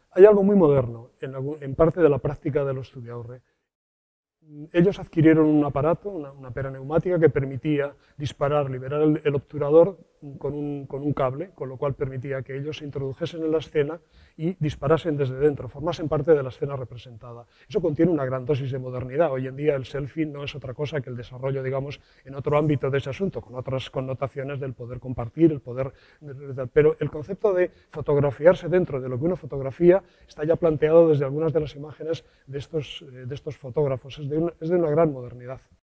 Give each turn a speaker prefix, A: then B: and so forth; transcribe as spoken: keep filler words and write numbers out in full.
A: hay algo muy moderno en, algún, en parte de la práctica de los Zubiaurre. Ellos adquirieron un aparato, una, una pera neumática que permitía disparar, liberar el, el obturador con un, con un cable, con lo cual permitía que ellos se introdujesen en la escena y disparasen desde dentro, formasen parte de la escena representada. Eso contiene una gran dosis de modernidad. Hoy en día el selfie no es otra cosa que el desarrollo, digamos, en otro ámbito de ese asunto, con otras connotaciones del poder compartir, el poder... Pero el concepto de fotografiarse dentro de lo que uno fotografía está ya planteado desde algunas de las imágenes de estos, de estos fotógrafos. Es de, un, es de una gran modernidad.